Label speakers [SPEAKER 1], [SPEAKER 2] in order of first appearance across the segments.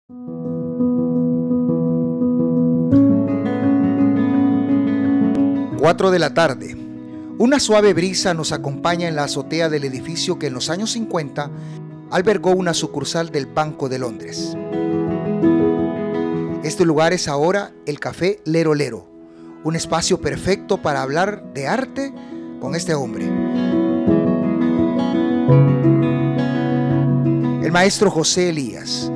[SPEAKER 1] 4 de la tarde. Una suave brisa nos acompaña en la azotea del edificio que en los años 50 albergó una sucursal del Banco de Londres. Este lugar es ahora el Café Lero Lero, un espacio perfecto para hablar de arte con este hombre. El maestro José Elías,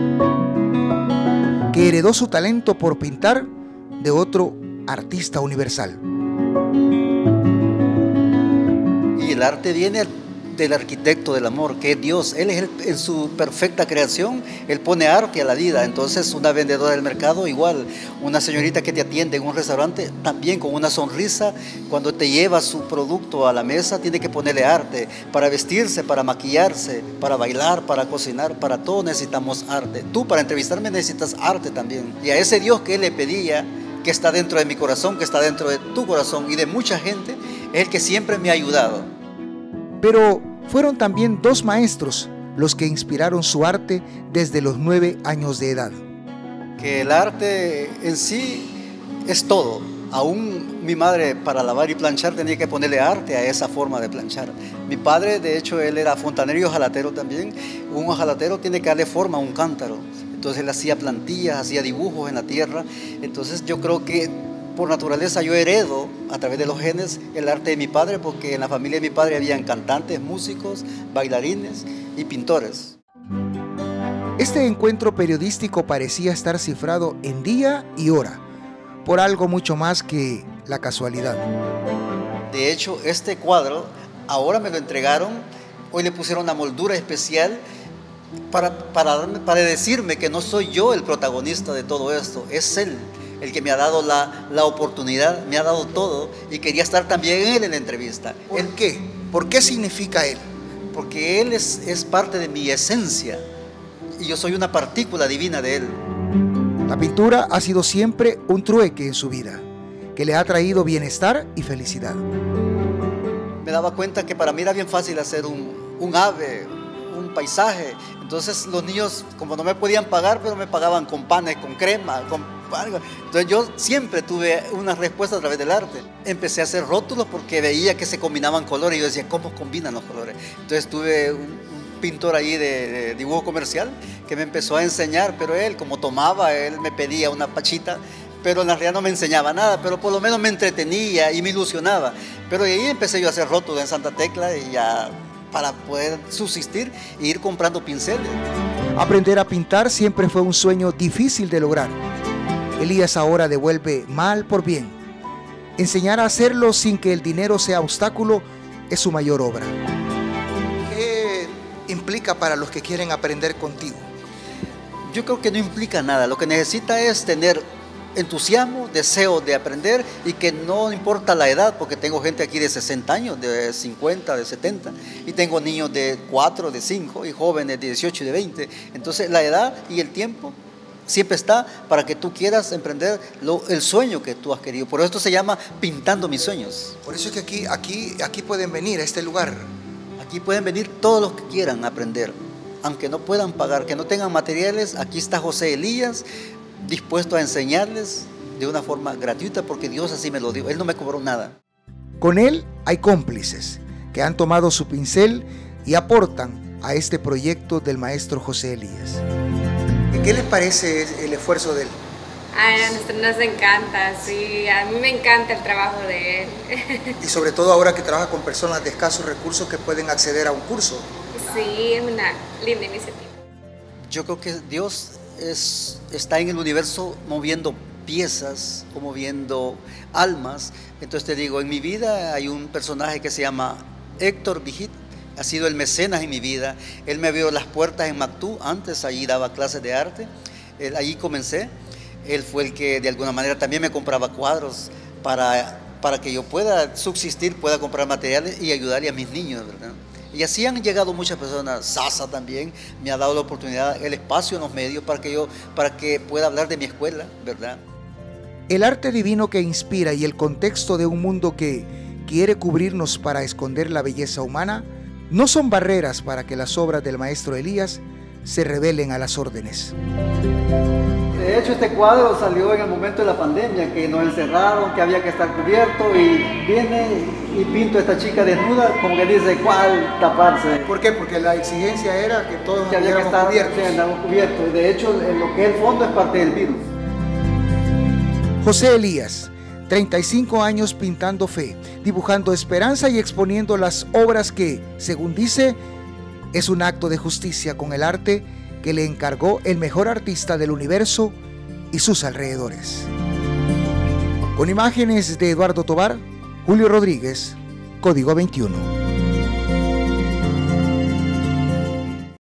[SPEAKER 1] que heredó su talento por pintar de otro artista universal.
[SPEAKER 2] Y el arte viene del arquitecto del amor, que es Dios. Él es en su perfecta creación, Él pone arte a la vida. Entonces una vendedora del mercado igual, una señorita que te atiende en un restaurante, también con una sonrisa, cuando te lleva su producto a la mesa, tiene que ponerle arte, para vestirse, para maquillarse, para bailar, para cocinar, para todo necesitamos arte. Tú para entrevistarme necesitas arte también. Y a ese Dios que Él le pedía, que está dentro de mi corazón, que está dentro de tu corazón y de mucha gente, es el que siempre me ha ayudado.
[SPEAKER 1] Pero fueron también dos maestros los que inspiraron su arte desde los 9 años de edad.
[SPEAKER 2] Que el arte en sí es todo. Aún mi madre, para lavar y planchar, tenía que ponerle arte a esa forma de planchar. Mi padre, de hecho, él era fontanero y hojalatero también. Un hojalatero tiene que darle forma a un cántaro. Entonces él hacía plantillas, hacía dibujos en la tierra. Entonces yo creo que por naturaleza yo heredo a través de los genes el arte de mi padre, porque en la familia de mi padre habían cantantes, músicos, bailarines y pintores.
[SPEAKER 1] Este encuentro periodístico parecía estar cifrado en día y hora, por algo mucho más que la casualidad.
[SPEAKER 2] De hecho, este cuadro ahora me lo entregaron, hoy le pusieron una moldura especial para decirme que no soy yo el protagonista de todo esto, es él el que me ha dado la oportunidad, me ha dado todo, y quería estar también él en la entrevista.
[SPEAKER 1] ¿Por qué? ¿Por qué significa él?
[SPEAKER 2] Porque él es parte de mi esencia y yo soy una partícula divina de él.
[SPEAKER 1] La pintura ha sido siempre un trueque en su vida, que le ha traído bienestar y felicidad.
[SPEAKER 2] Me daba cuenta que para mí era bien fácil hacer un ave, un paisaje. Entonces los niños, como no me podían pagar, pero me pagaban con panes, con crema, con algo. Entonces yo siempre tuve una respuesta a través del arte. Empecé a hacer rótulos porque veía que se combinaban colores y yo decía, ¿cómo combinan los colores? Entonces tuve un pintor ahí de dibujo comercial que me empezó a enseñar, pero él, como tomaba, él me pedía una pachita, pero en realidad no me enseñaba nada, pero por lo menos me entretenía y me ilusionaba. Pero de ahí empecé yo a hacer rótulos en Santa Tecla y ya para poder subsistir e ir comprando pinceles.
[SPEAKER 1] Aprender a pintar siempre fue un sueño difícil de lograr. Elías ahora devuelve mal por bien. Enseñar a hacerlo sin que el dinero sea obstáculo es su mayor obra. ¿Qué implica para los que quieren aprender contigo?
[SPEAKER 2] Yo creo que no implica nada. Lo que necesita es tener entusiasmo, deseo de aprender, y que no importa la edad, porque tengo gente aquí de 60 años, de 50, de 70, y tengo niños de 4, de 5, y jóvenes de 18 y de 20. Entonces la edad y el tiempo siempre está para que tú quieras emprender el sueño que tú has querido. Por esto se llama Pintando Mis Sueños.
[SPEAKER 1] Por eso es que aquí pueden venir a este lugar.
[SPEAKER 2] Aquí pueden venir todos los que quieran aprender, aunque no puedan pagar, que no tengan materiales. Aquí está José Elías, dispuesto a enseñarles de una forma gratuita, porque Dios así me lo dio. Él no me cobró nada.
[SPEAKER 1] Con él hay cómplices que han tomado su pincel y aportan a este proyecto del maestro José Elías. ¿Qué les parece el esfuerzo de él?
[SPEAKER 3] A nosotros nos encanta, sí, a mí me encanta el trabajo de él.
[SPEAKER 1] Y sobre todo ahora que trabaja con personas de escasos recursos que pueden acceder a un curso.
[SPEAKER 3] Sí, es una linda iniciativa.
[SPEAKER 2] Yo creo que Dios está en el universo moviendo piezas o moviendo almas. Entonces te digo, en mi vida hay un personaje que se llama Héctor Vigit, ha sido el mecenas en mi vida. Él me abrió las puertas en Mactú, antes allí daba clases de arte, allí comencé. Él fue el que de alguna manera también me compraba cuadros para que yo pueda subsistir, pueda comprar materiales y ayudarle a mis niños, ¿verdad? Y así han llegado muchas personas. Sasa también me ha dado la oportunidad, el espacio en los medios para que pueda hablar de mi escuela, ¿verdad?
[SPEAKER 1] El arte divino que inspira y el contexto de un mundo que quiere cubrirnos para esconder la belleza humana no son barreras para que las obras del maestro Elías se rebelen a las órdenes.
[SPEAKER 2] De hecho, este cuadro salió en el momento de la pandemia, que nos encerraron, que había que estar cubierto, y viene y pinto a esta chica desnuda, como que dice, ¿cuál taparse?
[SPEAKER 1] ¿Por qué? Porque la exigencia era que todos
[SPEAKER 2] Que había que estar cubiertos. De hecho, lo que es el fondo es parte del virus.
[SPEAKER 1] José Elías, 35 años pintando fe, dibujando esperanza y exponiendo las obras que, según dice, es un acto de justicia con el arte que le encargó el mejor artista del universo y sus alrededores. Con imágenes de Eduardo Tovar, Julio Rodríguez, Código 21.